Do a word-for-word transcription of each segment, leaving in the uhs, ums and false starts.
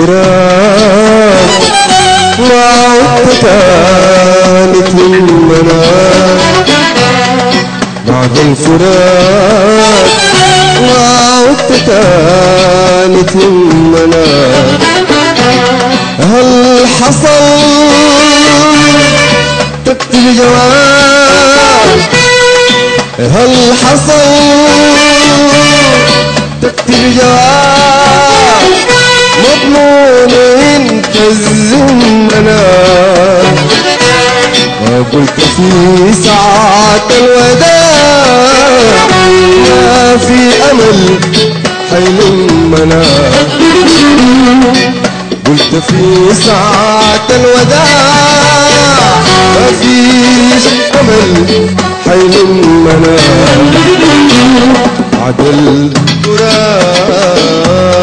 الفراق ما عدت تاني تهمنا، بعد الفراق ما عدت تاني تهمنا. هل حصل تكتب جواب؟ هل حصل تكتب جواب؟ مضمون انت الزمنا، وقلت في ساعة الوداع ما في أمل حيلمنا. قلت في ساعة الوداع ما فيش أمل حيلمنا، بعد الفراق.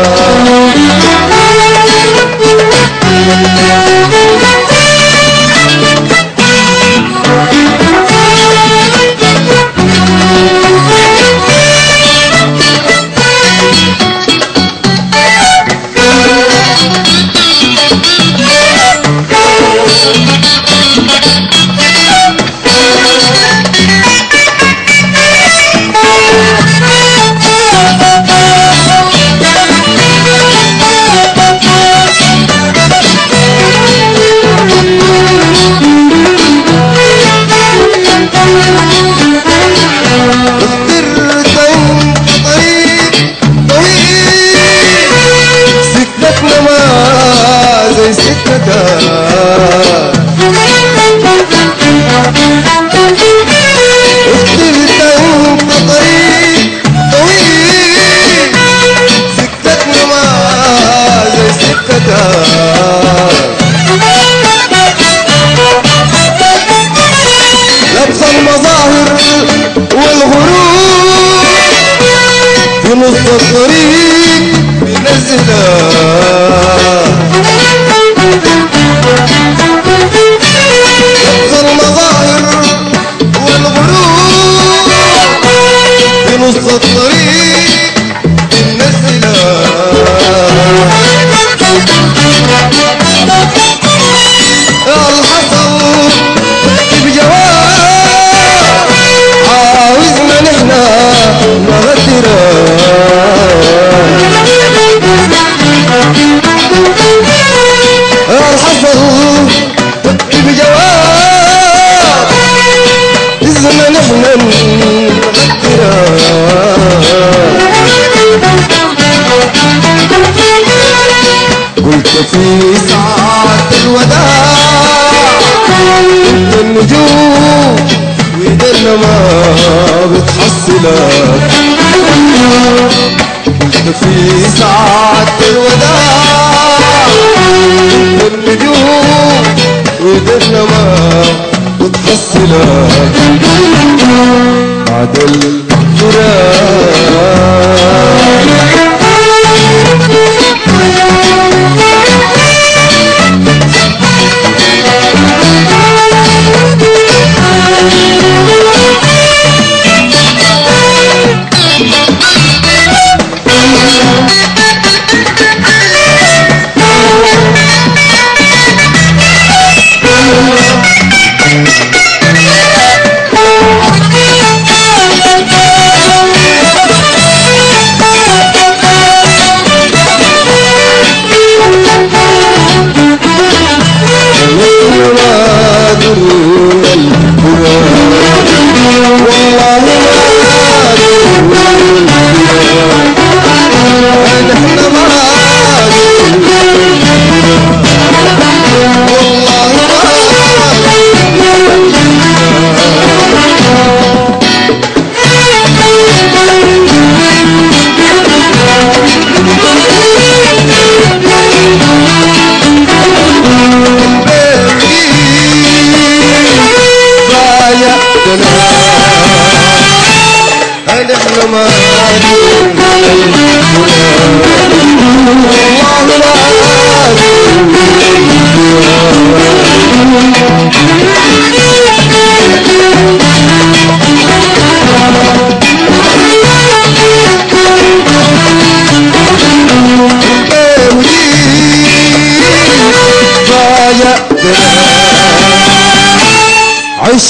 لبس المظاهر والغرور في نص الطريق بنزلها، لبس المظاهر والغرور في نص الطريق بنزلها. الحصل تكتب جواب عاوزنا نحنا نغدرها، الحصل تكتب جواب عاوزنا نحنا نغدرها. قلت في ساعة الوداع انت النجوم وايدنا ما بتحصلك. قلت في ساعة الوداع انت النجوم وايدنا ما بتحصلك، بعد الفراق.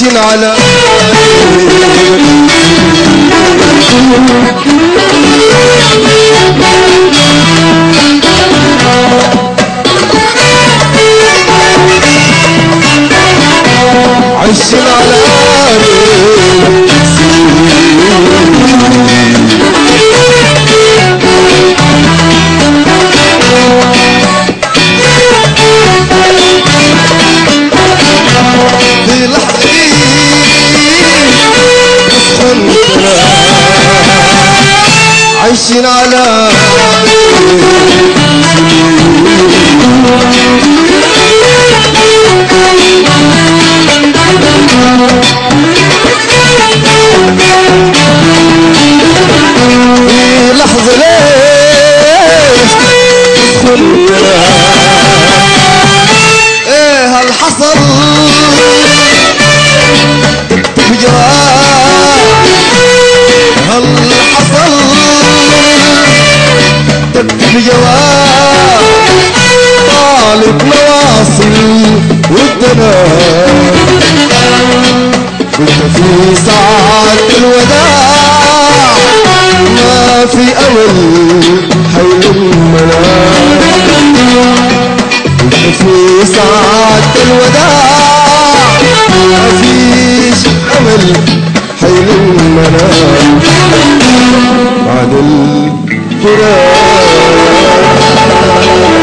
عايشين على عايشين على في لحظة تسخن عايشين على في لحظة ليش تسخن ايه هل حصل تكتب جواب هل حصل تكتب جواب طالب نواصل ودنا قلت في ساعة الوداع ما في أمل حيلمنا قلت في ساعة الوداع ما فيش أمل حيلمنا بعد الفراق